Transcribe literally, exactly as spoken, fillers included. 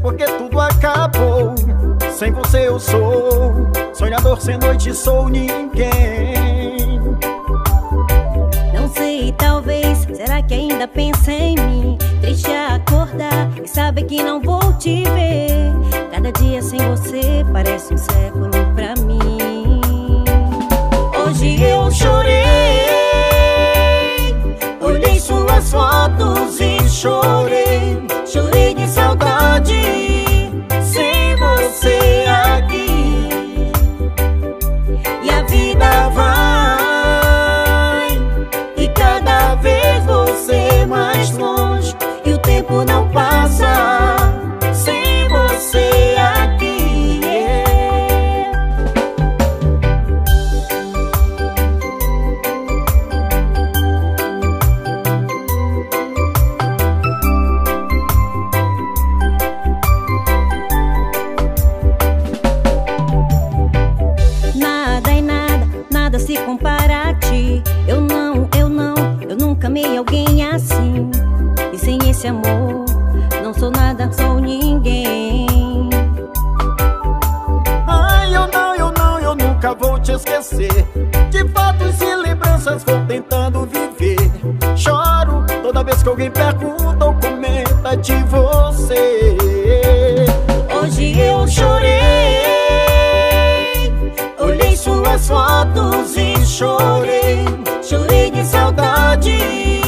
porque tudo acabou. Sem você eu sou sonhador, sem noite sou ninguém. Não sei, talvez, será que ainda pensa em mim? Triste a acordar e saber que não vou te ver. Cada dia sem você parece um século pra mim. Hoje eu chorei, olhei suas fotos e chorei. Chorei de saudade, sem você aqui. E a vida vai, e cada vez você mais longe. E o tempo não passa sem você aqui, yeah. Nada é nada, nada se compara a ti. Eu não, eu não, eu nunca amei alguém assim. E sem esse amor, não sou nada, sou ninguém. Ai, eu não, eu não, eu nunca vou te esquecer. De fatos e lembranças vou tentando viver. Choro toda vez que alguém pergunta ou comenta de você. Hoje eu chorei, olhei suas fotos e chorei. Chorei de saudade,